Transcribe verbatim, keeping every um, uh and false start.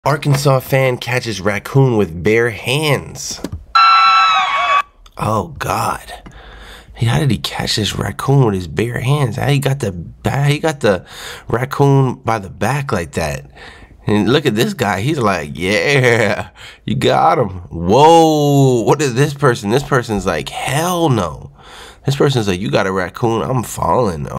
Arkansas fan catches raccoon with bare hands. Oh God. How did he catch this raccoon with his bare hands? How he got the how he got the raccoon by the back like that? And look at this guy. He's like, yeah, you got him. Whoa. What is this person? This person's like, hell no. This person's like, you got a raccoon. I'm falling.